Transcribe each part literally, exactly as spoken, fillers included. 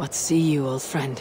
What see you, old friend?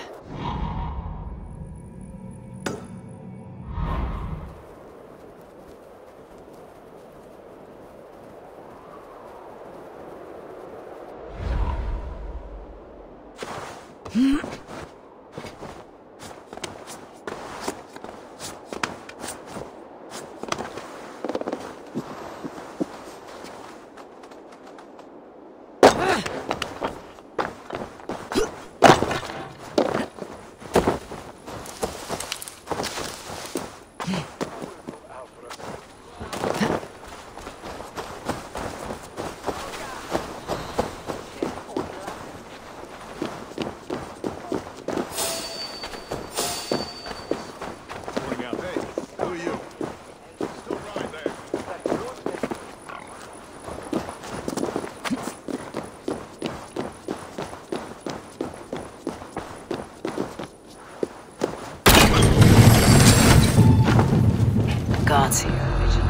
Gods here, vigilant.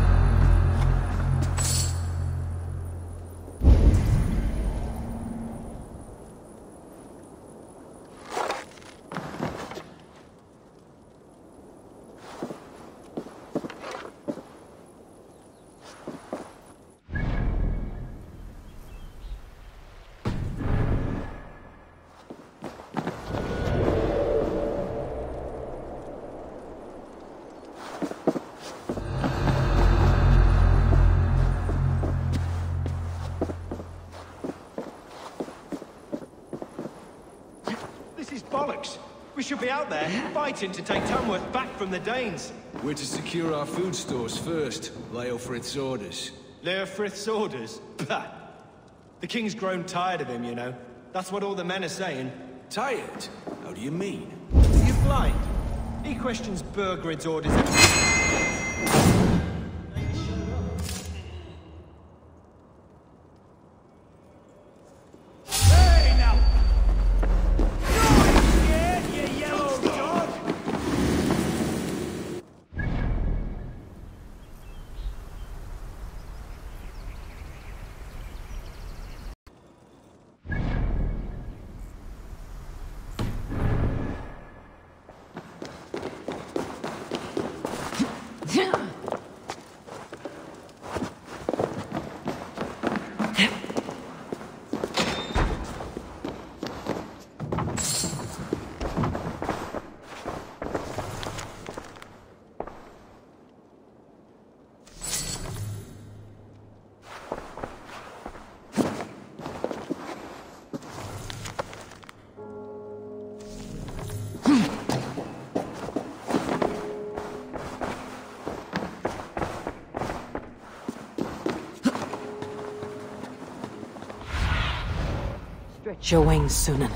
Bollocks! We should be out there, fighting to take Tamworth back from the Danes. We're to secure our food stores first. Leofrith's orders. Leofrith's orders? Bah! The king's grown tired of him, you know. That's what all the men are saying. Tired? How do you mean? Are you blind? He questions Burgred's orders every... Stretch your wings, Sunan.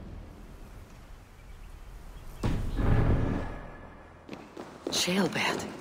Jailbird.